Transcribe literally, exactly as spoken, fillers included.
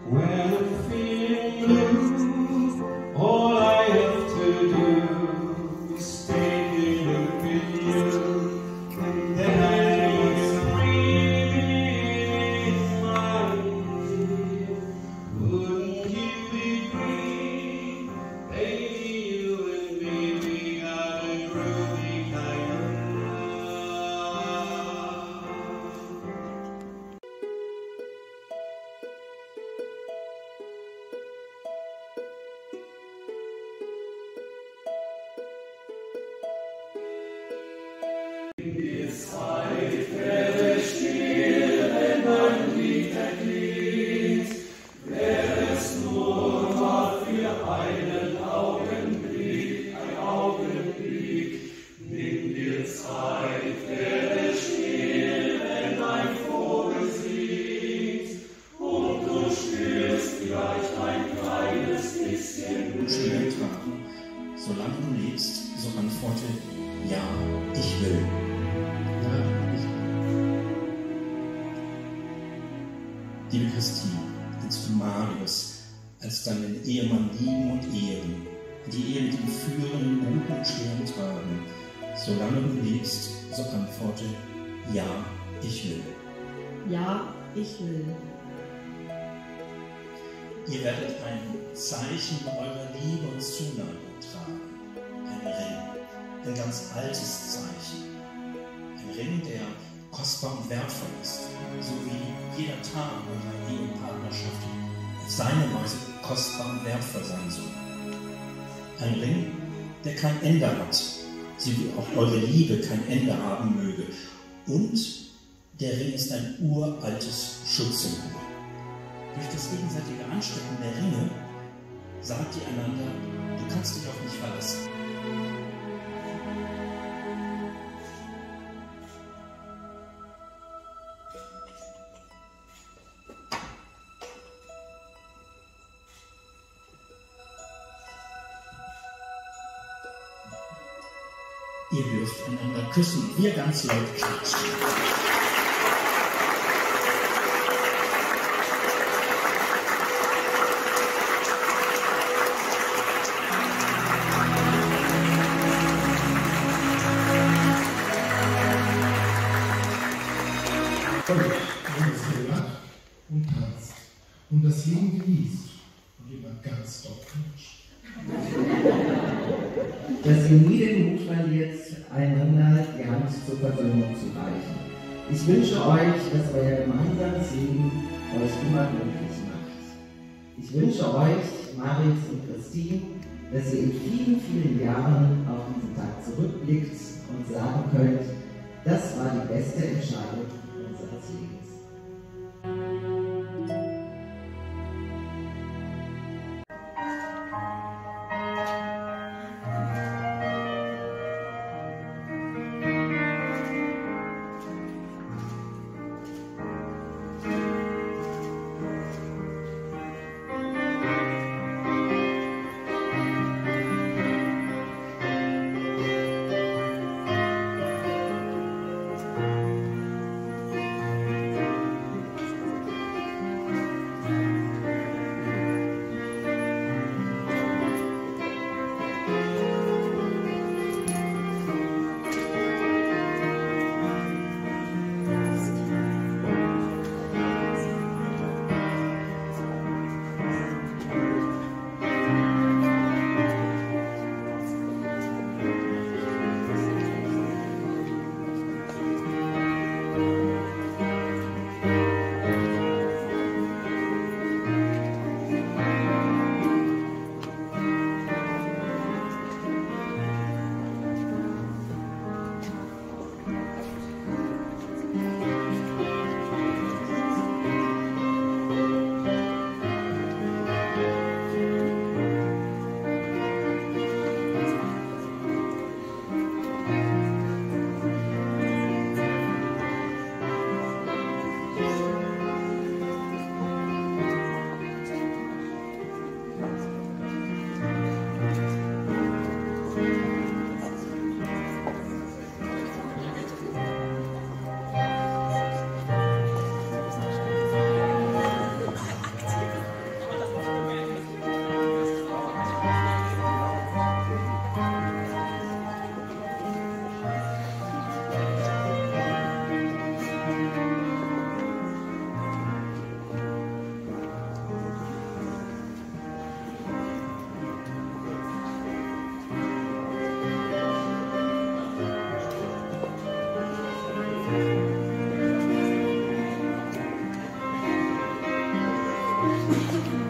When I'm feeling blue, all I have to do is take a look at you, and then I can breathe my ear. Wouldn't you agree, baby, you and me, we got a groovy kind of love. Die Zeit werde still, wenn mein Lied erklingt, wäre es nur mal für einen Augenblick, ein Augenblick. Nimm dir Zeit, werde still, wenn ein Vogel singt, und du spürst vielleicht ein kleines bisschen Glück. Schönen Tag. Solange du lebst, so antworte, ja, ich will. Ja, ich will. Liebe Christine, willst du Marius als deinen Ehemann lieben und ehren, die Ehe mit ihm führen in guten und schweren Tagen? Solange du lebst, so antworte, ja, ich will. Ja, ich will. Ihr werdet ein Zeichen eurer Liebe und Zuneigung tragen. Ein Ring, ein ganz altes Zeichen. Ein Ring, der kostbar und wertvoll ist, so wie jeder Tag eurer Ehepartnerschaft auf seine Weise kostbar und wertvoll sein soll. Ein Ring, der kein Ende hat, so wie auch eure Liebe kein Ende haben möge. Und der Ring ist ein uraltes Schutzsymbol. Durch das gegenseitige Anstecken der Ringe sagt ihr einander, du kannst dich auf mich verlassen. Ihr dürft einander küssen, wir ganz laut klatschen. Wenn es gelacht und tanzt und das Leben genießt und immer ganz doll knutscht. Dass ihr nie den Mut verliert, einander die Hand zur Versöhnung zu reichen. Ich wünsche euch, dass euer gemeinsames Leben euch immer glücklich macht. Ich wünsche euch, Marius und Christine, dass ihr in vielen, vielen Jahren auf diesen Tag zurückblickt und sagen könnt, das war die beste Entscheidung unseres Lebens. Amen.